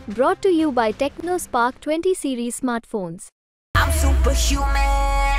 Brought to you by TechnoSpark 20 series smartphones. I'm superhuman.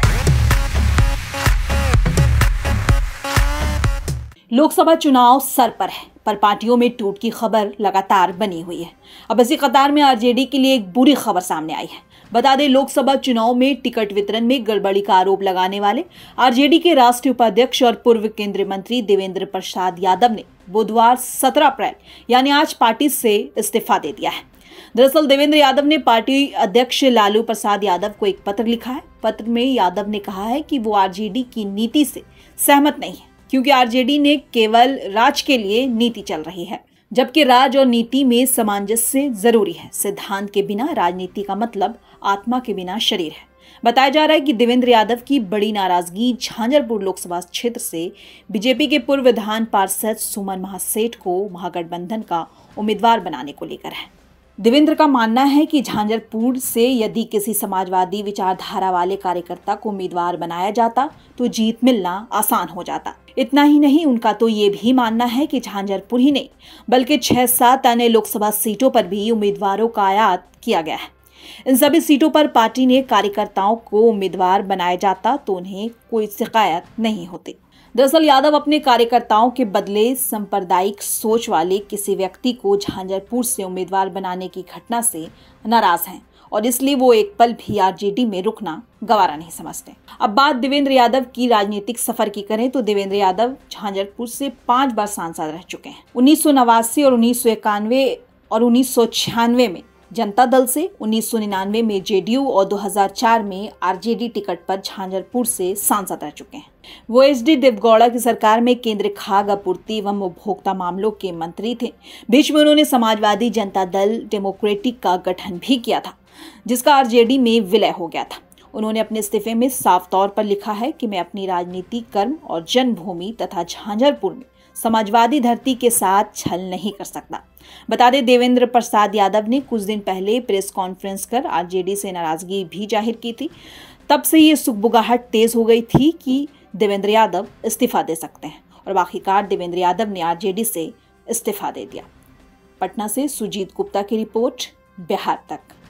Lok Sabha चुनाव sir पर है, पर पार्टियों में टूट की खबर लगातार बनी हुई है। अब इसी कतार में आरजेडी के लिए एक बुरी खबर सामने आई है। बता दें, लोकसभा चुनाव में टिकट वितरण में गड़बड़ी का आरोप लगाने वाले आरजेडी के राष्ट्रीय उपाध्यक्ष और पूर्व केंद्रीय मंत्री देवेंद्र प्रसाद यादव ने बुधवार 17 अप्रैल यानी आज पार्टी से इस्तीफा दे दिया है। दरअसल देवेंद्र यादव ने पार्टी अध्यक्ष लालू प्रसाद यादव को एक पत्र लिखा है। पत्र में यादव ने कहा है कि वो आरजेडी की नीति से सहमत नहीं है, क्योंकि आरजेडी ने केवल राज के लिए नीति चल रही है, जबकि राज और नीति में सामंजस्य जरूरी है। सिद्धांत के बिना राजनीति का मतलब आत्मा के बिना शरीर है। बताया जा रहा है कि देवेंद्र यादव की बड़ी नाराजगी झांझरपुर लोकसभा क्षेत्र से बीजेपी के पूर्व विधान पार्षद सुमन महासेठ को महागठबंधन का उम्मीदवार बनाने को लेकर है। देवेंद्र का मानना है कि झांझरपुर से यदि किसी समाजवादी विचारधारा वाले कार्यकर्ता को उम्मीदवार बनाया जाता तो जीत मिलना आसान हो जाता। इतना ही नहीं, उनका तो ये भी मानना है कि झांझरपुर ही नहीं बल्कि 6-7 अन्य लोकसभा सीटों पर भी उम्मीदवारों का आयात किया गया है। इन सभी सीटों पर पार्टी ने कार्यकर्ताओं को उम्मीदवार बनाया जाता तो उन्हें कोई शिकायत नहीं होती। दरअसल यादव अपने कार्यकर्ताओं के बदले सांप्रदायिक सोच वाले किसी व्यक्ति को झांझरपुर से उम्मीदवार बनाने की घटना से नाराज हैं और इसलिए वो एक पल भी आरजेडी में रुकना गवारा नहीं समझते। अब बात देवेंद्र यादव की राजनीतिक सफर की करें तो देवेंद्र यादव झांझरपुर से 5 बार सांसद रह चुके हैं। 1989 और 1991 और 1996 में जनता दल से, 1999 में जेडीयू और 2004 में आरजेडी टिकट पर झांझरपुर से सांसद रह चुके हैं। वो एचडी देवगौड़ा की सरकार में केंद्रीय खाद्य आपूर्ति एवं उपभोक्ता मामलों के मंत्री थे। बीच में उन्होंने समाजवादी जनता दल डेमोक्रेटिक का गठन भी किया था, जिसका आरजेडी में विलय हो गया था। उन्होंने अपने इस्तीफे में साफ तौर पर लिखा है कि मैं अपनी राजनीति, कर्म और जन्मभूमि तथा झांझरपुर में समाजवादी धरती के साथ छल नहीं कर सकता। बता दें, देवेंद्र प्रसाद यादव ने कुछ दिन पहले प्रेस कॉन्फ्रेंस कर आरजेडी से नाराजगी भी जाहिर की थी। तब से ये सुगबुगाहट तेज हो गई थी कि देवेंद्र यादव इस्तीफा दे सकते हैं और आखिरकार देवेंद्र यादव ने आरजेडी से इस्तीफा दे दिया। पटना से सुजीत गुप्ता की रिपोर्ट, बिहार तक।